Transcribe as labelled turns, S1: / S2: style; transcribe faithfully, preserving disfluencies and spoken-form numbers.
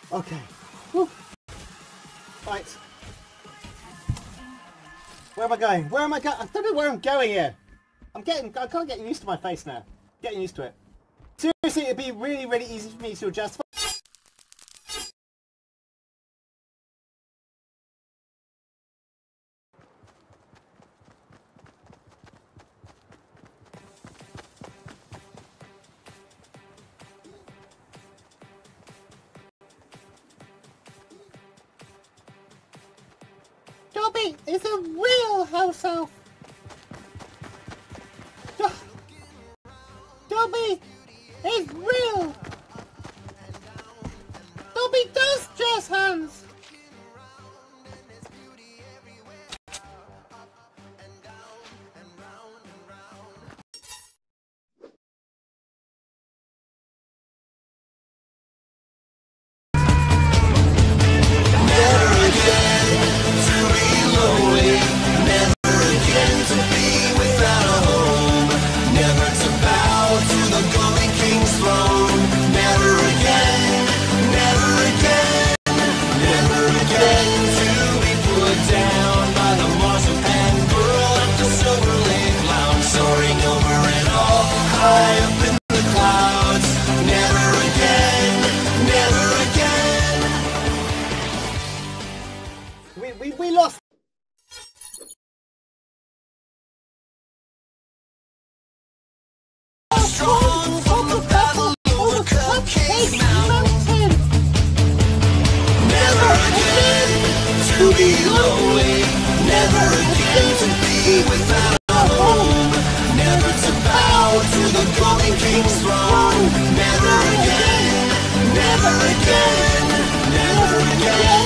S1: Okay. Whew. Right. Where am I going? Where am I going? I don't know where I'm going here. I'm getting, I'm kind of getting used to my face now. Getting used to it. Seriously, it'd be really, really easy for me to adjust. Dobby is a real house elf. Do Dobby is real. Dobby does jazz hands. We, we, we lost. Strong on the battle over Cupcake Mountain. Never again to be lonely. Never again to be without a home. Never to bow to the Golden King's throne. Never again, never again, never again.